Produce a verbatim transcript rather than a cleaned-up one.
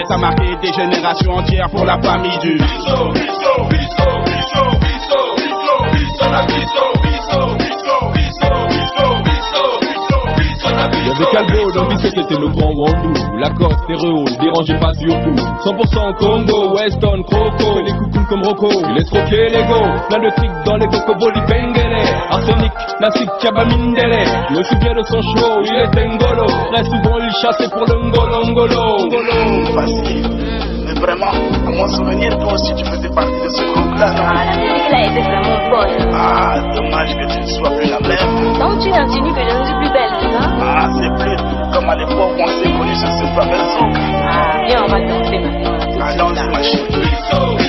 a marqué des générations entières pour la famille du Bisso, Bisso, Bisso, Bisso, Bisso, Bisso, Bisso, la Bisso, Bisso, Bisso, Bisso, Bisso, Bisso, Bisso, Bisso, la Bisso. Y'avait Calvo, dans Bisso c'était le grand Wandou. La Coste, Terreux, ne dérangez pas surtout. cent pour cent Congo, Weston, Croco, les coucous comme Rocco. Il est troqué l'ego, plein de tricks dans les cocoboli bengele. Arsenic, Nassik, Kabamindele. Je me souviens de son show, il est ngolo. Très souvent il chassait pour le ngolo, ngolo, ngolo. Facile. Mais vraiment, à mon souvenir, toi aussi tu faisais partie de ce groupe-là, non? Ah, la musique là était vraiment bonne. Ah, dommage que tu ne sois plus la même. Donc tu continues que je ne suis plus belle, c'est ça? Ah, c'est plus comme à l'époque où on s'est connus sur ce fameux zouk. Ah, viens, on va danser maintenant. Allons-y, ma chérie.